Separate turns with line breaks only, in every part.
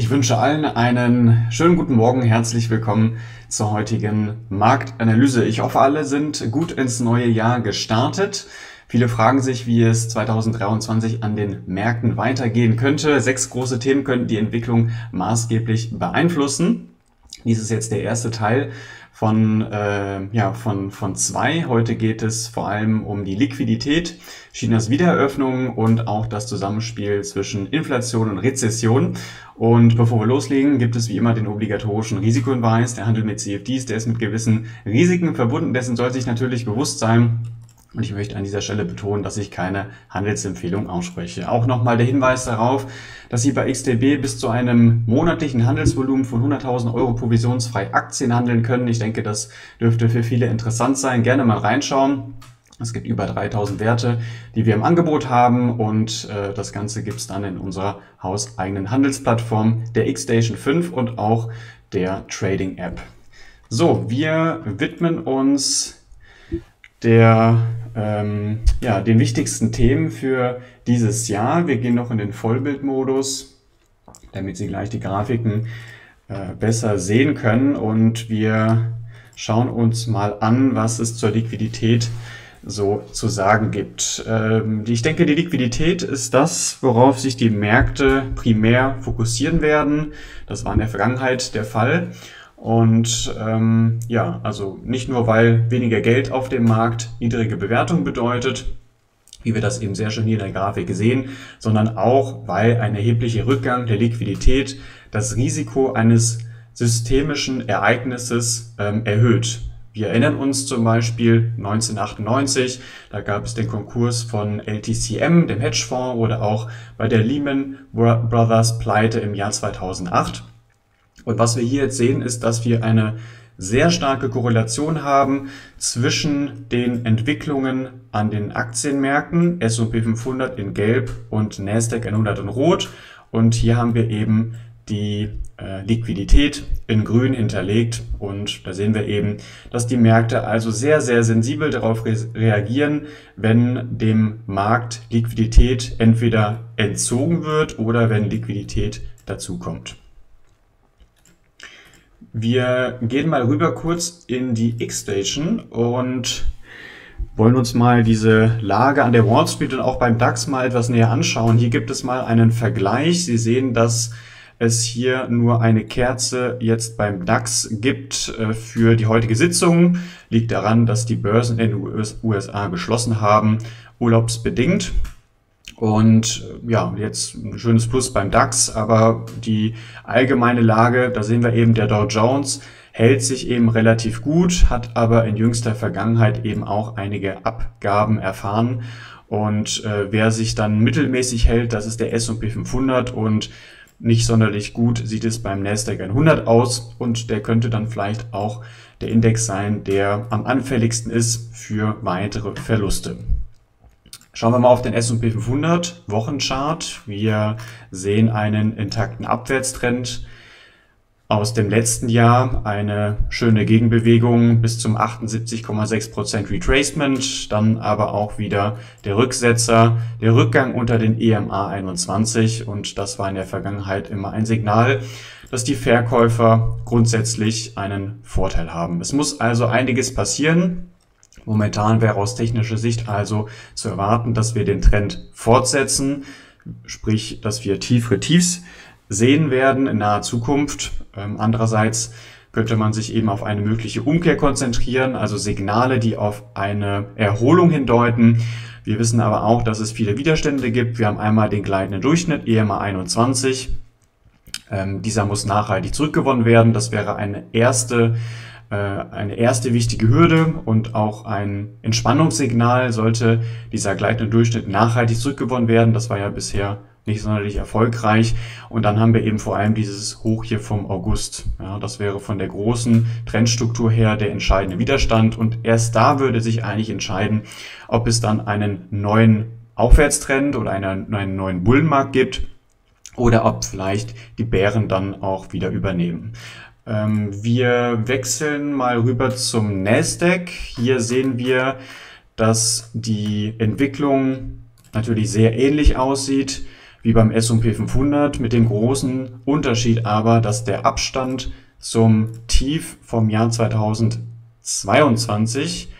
Ich wünsche allen einen schönen guten Morgen. Herzlich willkommen zur heutigen Marktanalyse. Ich hoffe, alle sind gut ins neue Jahr gestartet. Viele fragen sich, wie es 2023 an den Märkten weitergehen könnte. 6 große Themen könnten die Entwicklung maßgeblich beeinflussen. Dies ist jetzt der erste Teil von 2. Heute geht es vor allem um die Liquidität, Chinas Wiedereröffnung und auch das Zusammenspiel zwischen Inflation und Rezession. Und bevor wir loslegen, gibt es wie immer den obligatorischen Risikohinweis. Der Handel mit CFDs, der ist mit gewissen Risiken verbunden. Dessen soll sich natürlich bewusst sein. Und ich möchte an dieser Stelle betonen, dass ich keine Handelsempfehlung ausspreche. Auch nochmal der Hinweis darauf, dass Sie bei XTB bis zu einem monatlichen Handelsvolumen von 100.000 Euro provisionsfrei Aktien handeln können. Ich denke, das dürfte für viele interessant sein. Gerne mal reinschauen. Es gibt über 3.000 Werte, die wir im Angebot haben, und das Ganze gibt es dann in unserer hauseigenen Handelsplattform, der Xstation 5 und auch der Trading App. So, wir widmen uns den wichtigsten Themen für dieses Jahr. Wir gehen noch in den Vollbildmodus, damit Sie gleich die Grafiken besser sehen können, und wir schauen uns mal an, was es zur Liquidität so zu sagen gibt. Ich denke, die Liquidität ist das, worauf sich die Märkte primär fokussieren werden. Das war in der Vergangenheit der Fall. Und also nicht nur, weil weniger Geld auf dem Markt niedrige Bewertung bedeutet, wie wir das eben sehr schön hier in der Grafik sehen, sondern auch, weil ein erheblicher Rückgang der Liquidität das Risiko eines systemischen Ereignisses erhöht. Wir erinnern uns zum Beispiel 1998, da gab es den Konkurs von LTCM, dem Hedgefonds, oder auch bei der Lehman Brothers Pleite im Jahr 2008. Und was wir hier jetzt sehen, ist, dass wir eine sehr starke Korrelation haben zwischen den Entwicklungen an den Aktienmärkten, S&P 500 in Gelb und Nasdaq 100 in Rot. Und hier haben wir eben die Liquidität in Grün hinterlegt, und da sehen wir eben, dass die Märkte also sehr, sehr sensibel darauf reagieren, wenn dem Markt Liquidität entweder entzogen wird oder wenn Liquidität dazukommt. Wir gehen mal rüber kurz in die Xstation und wollen uns mal diese Lage an der Wall Street und auch beim DAX mal etwas näher anschauen. Hier gibt es mal einen Vergleich. Sie sehen, dass es hier nur eine Kerze jetzt beim DAX gibt für die heutige Sitzung. Liegt daran, dass die Börsen in den USA geschlossen haben, urlaubsbedingt. Und ja, jetzt ein schönes Plus beim DAX, aber die allgemeine Lage, da sehen wir eben, der Dow Jones hält sich eben relativ gut, hat aber in jüngster Vergangenheit eben auch einige Abgaben erfahren. Und wer sich dann mittelmäßig hält, das ist der S&P 500, und nicht sonderlich gut sieht es beim Nasdaq 100 aus, und der könnte dann vielleicht auch der Index sein, der am anfälligsten ist für weitere Verluste. Schauen wir mal auf den S&P 500 Wochenchart. Wir sehen einen intakten Abwärtstrend aus dem letzten Jahr, eine schöne Gegenbewegung bis zum 78,6% Retracement, dann aber auch wieder der Rücksetzer, der Rückgang unter den EMA 21, und das war in der Vergangenheit immer ein Signal, dass die Verkäufer grundsätzlich einen Vorteil haben. Es muss also einiges passieren. Momentan wäre aus technischer Sicht also zu erwarten, dass wir den Trend fortsetzen, sprich, dass wir tiefere Tiefs sehen werden in naher Zukunft. Andererseits könnte man sich eben auf eine mögliche Umkehr konzentrieren, also Signale, die auf eine Erholung hindeuten. Wir wissen aber auch, dass es viele Widerstände gibt. Wir haben einmal den gleitenden Durchschnitt, EMA 21. Dieser muss nachhaltig zurückgewonnen werden. Das wäre eine erste wichtige Hürde und auch ein Entspannungssignal, sollte dieser gleitende Durchschnitt nachhaltig zurückgewonnen werden. Das war ja bisher nicht sonderlich erfolgreich. Und dann haben wir eben vor allem dieses Hoch hier vom August. Ja, das wäre von der großen Trendstruktur her der entscheidende Widerstand. Und erst da würde sich eigentlich entscheiden, ob es dann einen neuen Aufwärtstrend oder einen neuen Bullenmarkt gibt oder ob vielleicht die Bären dann auch wieder übernehmen. Wir wechseln mal rüber zum Nasdaq. Hier sehen wir, dass die Entwicklung natürlich sehr ähnlich aussieht wie beim S&P 500, mit dem großen Unterschied aber, dass der Abstand zum Tief vom Jahr 2022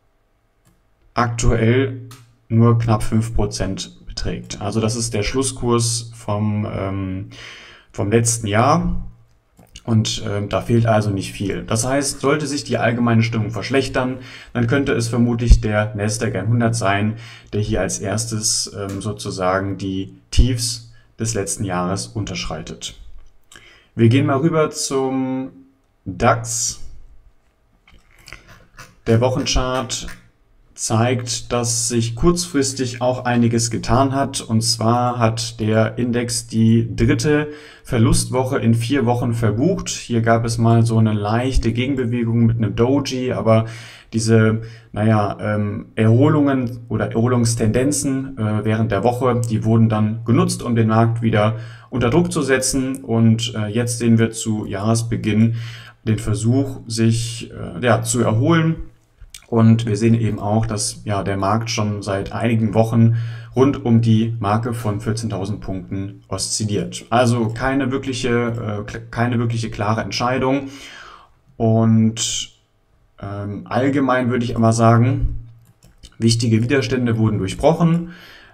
aktuell nur knapp 5% beträgt. Also das ist der Schlusskurs vom letzten Jahr. Und da fehlt also nicht viel. Das heißt, sollte sich die allgemeine Stimmung verschlechtern, dann könnte es vermutlich der Nasdaq 100 sein, der hier als erstes sozusagen die Tiefs des letzten Jahres unterschreitet. Wir gehen mal rüber zum DAX. Der Wochenchart zeigt, dass sich kurzfristig auch einiges getan hat. Und zwar hat der Index die dritte Verlustwoche in 4 Wochen verbucht. Hier gab es mal so eine leichte Gegenbewegung mit einem Doji, aber diese Erholungen oder Erholungstendenzen während der Woche, die wurden dann genutzt, um den Markt wieder unter Druck zu setzen. Und jetzt sehen wir zu Jahresbeginn den Versuch, sich zu erholen. Und wir sehen eben auch, dass der Markt schon seit einigen Wochen rund um die Marke von 14.000 Punkten oszilliert. Also keine wirkliche klare Entscheidung. Und allgemein würde ich aber sagen, wichtige Widerstände wurden durchbrochen.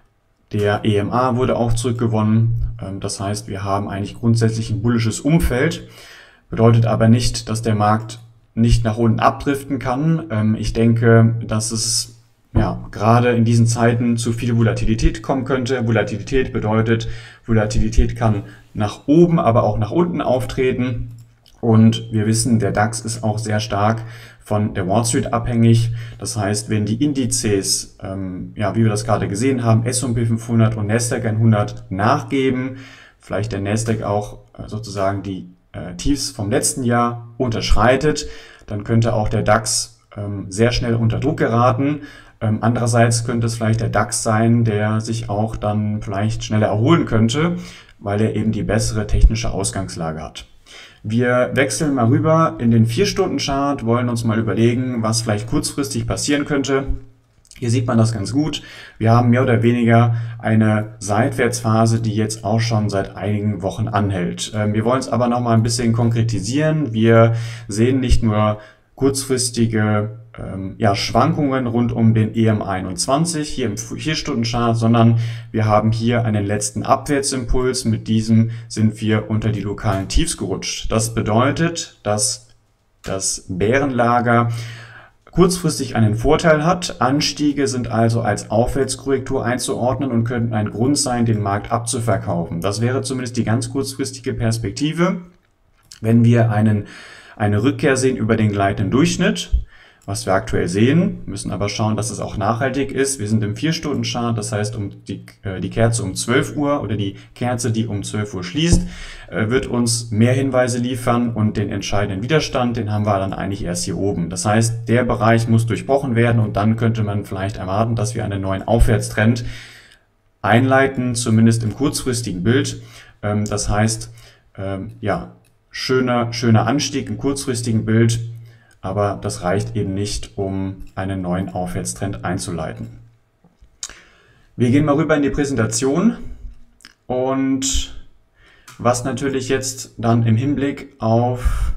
Der EMA wurde auch zurückgewonnen. Das heißt, wir haben eigentlich grundsätzlich ein bullisches Umfeld. Bedeutet aber nicht, dass der Markt nicht nach unten abdriften kann. Ich denke, dass es gerade in diesen Zeiten zu viel Volatilität kommen könnte. Volatilität bedeutet, Volatilität kann nach oben, aber auch nach unten auftreten. Und wir wissen, der DAX ist auch sehr stark von der Wall Street abhängig. Das heißt, wenn die Indizes, wie wir das gerade gesehen haben, S&P 500 und Nasdaq 100 nachgeben, vielleicht der Nasdaq auch sozusagen die Tiefs vom letzten Jahr unterschreitet, dann könnte auch der DAX sehr schnell unter Druck geraten. Andererseits könnte es vielleicht der DAX sein, der sich auch dann vielleicht schneller erholen könnte, weil er eben die bessere technische Ausgangslage hat. Wir wechseln mal rüber in den 4-Stunden-Chart, wollen uns mal überlegen, was vielleicht kurzfristig passieren könnte. Hier sieht man das ganz gut. Wir haben mehr oder weniger eine Seitwärtsphase, die jetzt auch schon seit einigen Wochen anhält. Wir wollen es aber noch mal ein bisschen konkretisieren. Wir sehen nicht nur kurzfristige Schwankungen rund um den EM21 hier im 4-Stunden-Chart, sondern wir haben hier einen letzten Abwärtsimpuls. Mit diesem sind wir unter die lokalen Tiefs gerutscht. Das bedeutet, dass das Bärenlager kurzfristig einen Vorteil hat. Anstiege sind also als Aufwärtskorrektur einzuordnen und könnten ein Grund sein, den Markt abzuverkaufen. Das wäre zumindest die ganz kurzfristige Perspektive. Wenn wir eine Rückkehr sehen über den gleitenden Durchschnitt, was wir aktuell sehen, müssen aber schauen, dass es auch nachhaltig ist. Wir sind im 4-Stunden-Chart, das heißt, die Kerze um 12 Uhr oder die Kerze, die um 12 Uhr schließt, wird uns mehr Hinweise liefern und den entscheidenden Widerstand, den haben wir dann eigentlich erst hier oben. Das heißt, der Bereich muss durchbrochen werden und dann könnte man vielleicht erwarten, dass wir einen neuen Aufwärtstrend einleiten, zumindest im kurzfristigen Bild. Das heißt, schöner Anstieg im kurzfristigen Bild, aber das reicht eben nicht, um einen neuen Aufwärtstrend einzuleiten. Wir gehen mal rüber in die Präsentation und was natürlich jetzt dann im Hinblick auf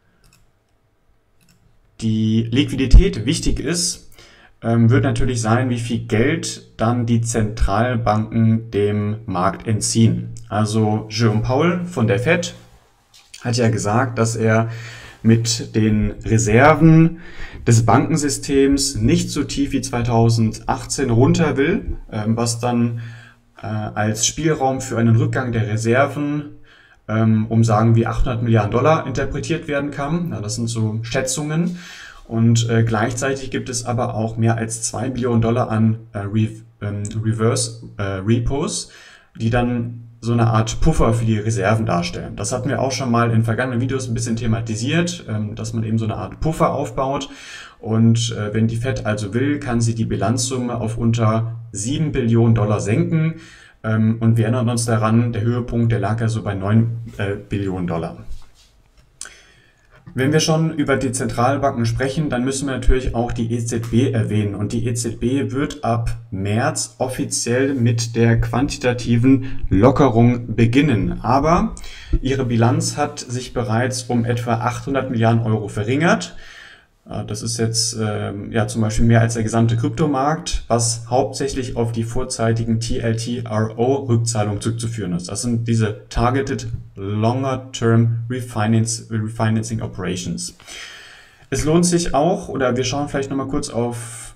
die Liquidität wichtig ist, wird natürlich sein, wie viel Geld dann die Zentralbanken dem Markt entziehen. Also Jerome Powell von der Fed hat ja gesagt, dass er mit den Reserven des Bankensystems nicht so tief wie 2018 runter will, was dann als Spielraum für einen Rückgang der Reserven um sagen wir 800 Milliarden Dollar interpretiert werden kann. Ja, das sind so Schätzungen. Und gleichzeitig gibt es aber auch mehr als 2 Billionen Dollar an Reverse Repos, die dann so eine Art Puffer für die Reserven darstellen. Das hatten wir auch schon mal in vergangenen Videos ein bisschen thematisiert, dass man eben so eine Art Puffer aufbaut. Und wenn die Fed also will, kann sie die Bilanzsumme auf unter 7 Billionen Dollar senken. Und wir erinnern uns daran, der Höhepunkt, der lag ja so bei 9 Billionen Dollar. Wenn wir schon über die Zentralbanken sprechen, dann müssen wir natürlich auch die EZB erwähnen. Und die EZB wird ab März offiziell mit der quantitativen Lockerung beginnen. Aber ihre Bilanz hat sich bereits um etwa 800 Milliarden Euro verringert. Das ist jetzt ja zum Beispiel mehr als der gesamte Kryptomarkt, was hauptsächlich auf die vorzeitigen TLTRO-Rückzahlungen zurückzuführen ist. Das sind diese Targeted Longer Term Refinancing Operations. Es lohnt sich auch, oder wir schauen vielleicht nochmal kurz auf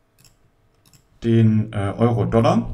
den Euro-Dollar.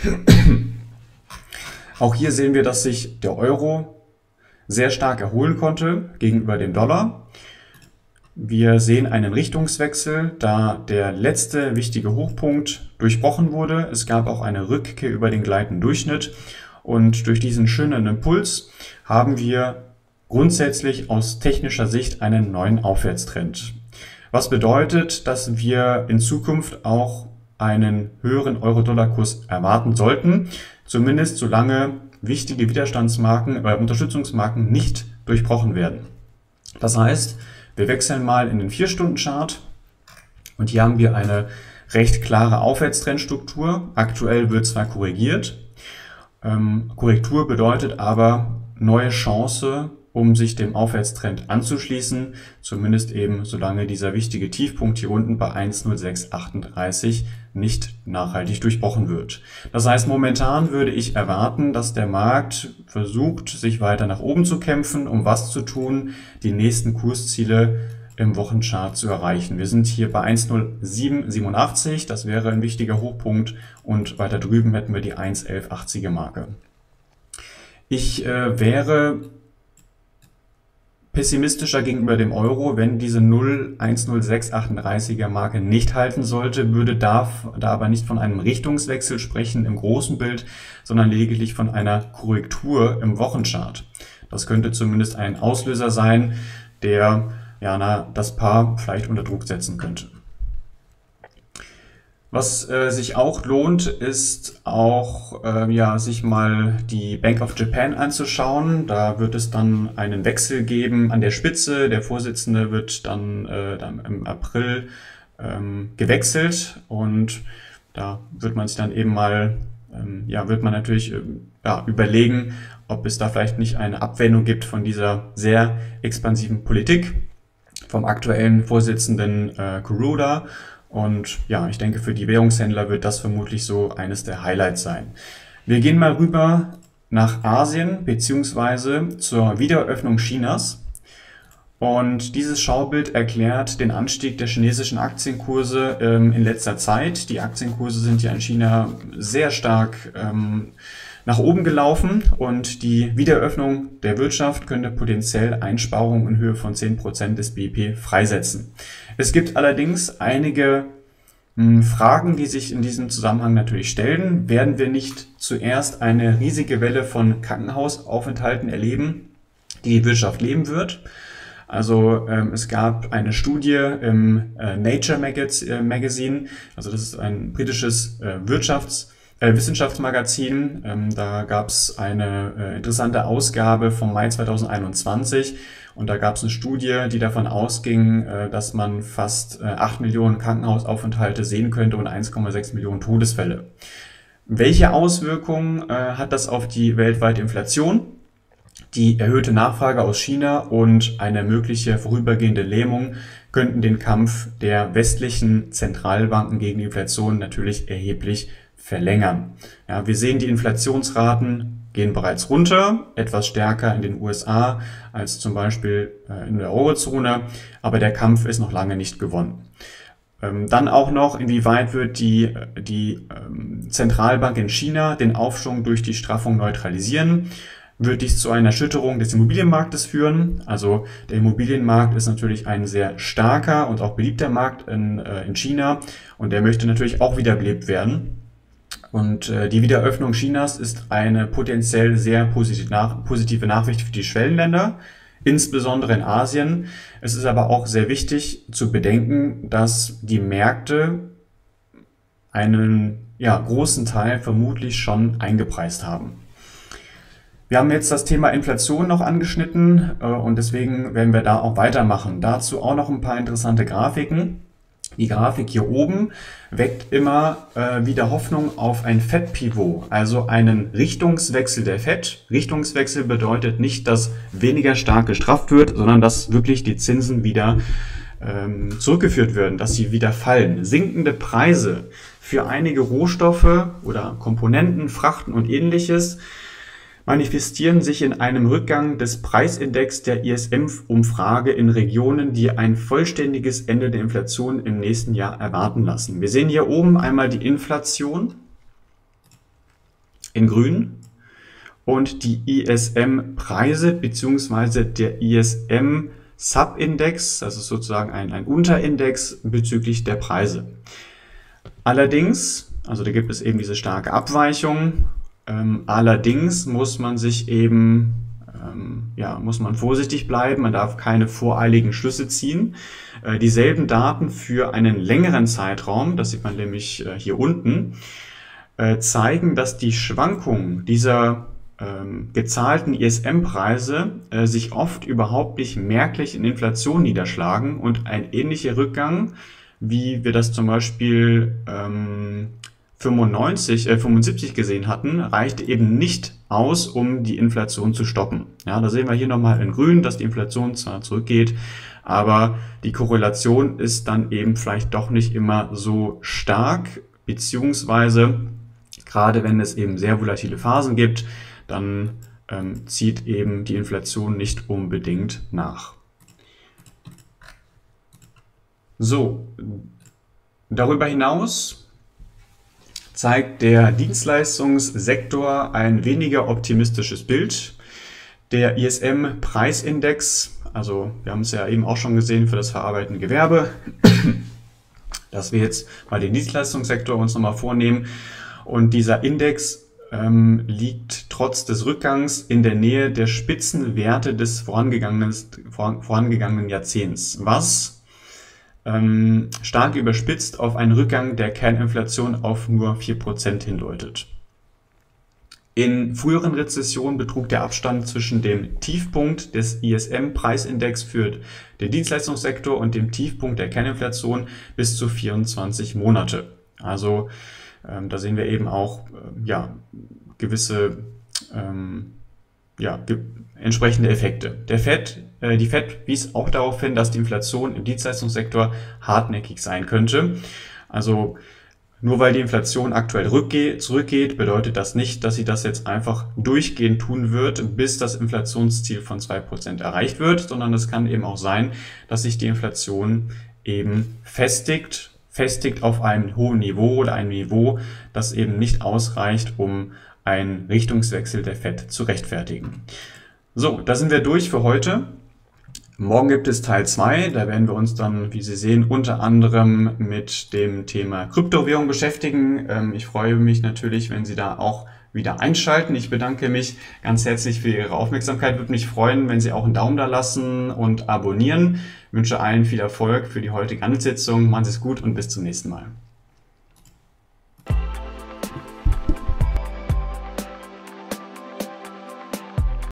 Auch hier sehen wir, dass sich der Euro sehr stark erholen konnte gegenüber dem Dollar. Wir sehen einen Richtungswechsel, da der letzte wichtige Hochpunkt durchbrochen wurde. Es gab auch eine Rückkehr über den gleitenden Durchschnitt und durch diesen schönen Impuls haben wir grundsätzlich aus technischer Sicht einen neuen Aufwärtstrend. Was bedeutet, dass wir in Zukunft auch einen höheren Euro-Dollar-Kurs erwarten sollten, zumindest solange wichtige Widerstandsmarken, Unterstützungsmarken nicht durchbrochen werden. Das heißt, wir wechseln mal in den 4-Stunden-Chart und hier haben wir eine recht klare Aufwärtstrendstruktur. Aktuell wird zwar korrigiert, Korrektur bedeutet aber neue Chance, um sich dem Aufwärtstrend anzuschließen, zumindest eben solange dieser wichtige Tiefpunkt hier unten bei 1,0638 nicht nachhaltig durchbrochen wird. Das heißt, momentan würde ich erwarten, dass der Markt versucht, sich weiter nach oben zu kämpfen, um was zu tun, die nächsten Kursziele im Wochenchart zu erreichen. Wir sind hier bei 1,0787, das wäre ein wichtiger Hochpunkt und weiter drüben hätten wir die 1,1180er Marke. Ich wäre pessimistischer gegenüber dem Euro, wenn diese 1,0638er Marke nicht halten sollte, würde da aber nicht von einem Richtungswechsel sprechen im großen Bild, sondern lediglich von einer Korrektur im Wochenchart. Das könnte zumindest ein Auslöser sein, der das Paar vielleicht unter Druck setzen könnte. Was sich auch lohnt, ist auch sich mal die Bank of Japan anzuschauen. Da wird es dann einen Wechsel geben an der Spitze. Der Vorsitzende wird dann im April gewechselt und da wird man sich dann eben mal wird man natürlich überlegen, ob es da vielleicht nicht eine Abwendung gibt von dieser sehr expansiven Politik vom aktuellen Vorsitzenden Kuroda. Und ja, ich denke, für die Währungshändler wird das vermutlich so eines der Highlights sein. Wir gehen mal rüber nach Asien beziehungsweise zur Wiedereröffnung Chinas. Und dieses Schaubild erklärt den Anstieg der chinesischen Aktienkurse in letzter Zeit. Die Aktienkurse sind ja in China sehr stark nach oben gelaufen und die Wiedereröffnung der Wirtschaft könnte potenziell Einsparungen in Höhe von 10% des BIP freisetzen. Es gibt allerdings einige Fragen, die sich in diesem Zusammenhang natürlich stellen. Werden wir nicht zuerst eine riesige Welle von Krankenhausaufenthalten erleben, die die Wirtschaft leben wird? Also es gab eine Studie im Nature Magazine, also das ist ein britisches Wissenschaftsmagazin. Da gab es eine interessante Ausgabe vom Mai 2021 und da gab es eine Studie, die davon ausging, dass man fast 8 Millionen Krankenhausaufenthalte sehen könnte und 1,6 Millionen Todesfälle. Welche Auswirkungen hat das auf die weltweite Inflation? Die erhöhte Nachfrage aus China und eine mögliche vorübergehende Lähmung könnten den Kampf der westlichen Zentralbanken gegen die Inflation natürlich erheblich verlängern. Ja, wir sehen, die Inflationsraten gehen bereits runter, etwas stärker in den USA als zum Beispiel in der Eurozone, aber der Kampf ist noch lange nicht gewonnen. Dann auch noch, inwieweit wird die Zentralbank in China den Aufschwung durch die Straffung neutralisieren? Wird dies zu einer Erschütterung des Immobilienmarktes führen? Also der Immobilienmarkt ist natürlich ein sehr starker und auch beliebter Markt in China und der möchte natürlich auch wiederbelebt werden. Und die Wiedereröffnung Chinas ist eine potenziell sehr positive Nachricht für die Schwellenländer, insbesondere in Asien. Es ist aber auch sehr wichtig zu bedenken, dass die Märkte einen großen Teil vermutlich schon eingepreist haben. Wir haben jetzt das Thema Inflation noch angeschnitten und deswegen werden wir da auch weitermachen. Dazu auch noch ein paar interessante Grafiken. Die Grafik hier oben weckt immer wieder Hoffnung auf ein Fed-Pivot, also einen Richtungswechsel der Fed. Richtungswechsel bedeutet nicht, dass weniger stark gestrafft wird, sondern dass wirklich die Zinsen wieder zurückgeführt werden, dass sie wieder fallen. Sinkende Preise für einige Rohstoffe oder Komponenten, Frachten und ähnliches manifestieren sich in einem Rückgang des Preisindex der ISM-Umfrage in Regionen, die ein vollständiges Ende der Inflation im nächsten Jahr erwarten lassen. Wir sehen hier oben einmal die Inflation in grün und die ISM-Preise bzw. der ISM-Subindex, das ist sozusagen ein Unterindex bezüglich der Preise. Allerdings, also da gibt es eben diese starke Abweichung. Allerdings muss man sich eben, muss man vorsichtig bleiben, man darf keine voreiligen Schlüsse ziehen. Dieselben Daten für einen längeren Zeitraum, das sieht man nämlich hier unten, zeigen, dass die Schwankungen dieser gezahlten ISM-Preise sich oft überhaupt nicht merklich in Inflation niederschlagen und ein ähnlicher Rückgang, wie wir das zum Beispiel 75 gesehen hatten, reichte eben nicht aus, um die Inflation zu stoppen. Ja, da sehen wir hier nochmal in grün, dass die Inflation zwar zurückgeht, aber die Korrelation ist dann eben vielleicht doch nicht immer so stark, beziehungsweise gerade wenn es eben sehr volatile Phasen gibt, dann zieht eben die Inflation nicht unbedingt nach. So, darüber hinaus zeigt der Dienstleistungssektor ein weniger optimistisches Bild. Der ISM-Preisindex, also wir haben es ja eben auch schon gesehen für das verarbeitende Gewerbe, dass wir jetzt mal den Dienstleistungssektor uns nochmal vornehmen. Und dieser Index liegt trotz des Rückgangs in der Nähe der Spitzenwerte des vorangegangenen Jahrzehnts, was stark überspitzt auf einen Rückgang der Kerninflation auf nur 4% hindeutet. In früheren Rezessionen betrug der Abstand zwischen dem Tiefpunkt des ISM-Preisindex für den Dienstleistungssektor und dem Tiefpunkt der Kerninflation bis zu 24 Monate. Also da sehen wir eben auch gewisse entsprechende Effekte. Die Fed wies auch darauf hin, dass die Inflation im Dienstleistungssektor hartnäckig sein könnte. Also nur weil die Inflation aktuell zurückgeht, bedeutet das nicht, dass sie das jetzt einfach durchgehend tun wird, bis das Inflationsziel von 2% erreicht wird, sondern es kann eben auch sein, dass sich die Inflation eben festigt auf einem hohen Niveau oder einem Niveau, das eben nicht ausreicht, um einen Richtungswechsel der Fed zu rechtfertigen. So, da sind wir durch für heute. Morgen gibt es Teil 2, da werden wir uns dann, wie Sie sehen, unter anderem mit dem Thema Kryptowährung beschäftigen. Ich freue mich natürlich, wenn Sie da auch wieder einschalten. Ich bedanke mich ganz herzlich für Ihre Aufmerksamkeit. Würde mich freuen, wenn Sie auch einen Daumen da lassen und abonnieren. Ich wünsche allen viel Erfolg für die heutige Handelssitzung. Machen Sie es gut und bis zum nächsten Mal.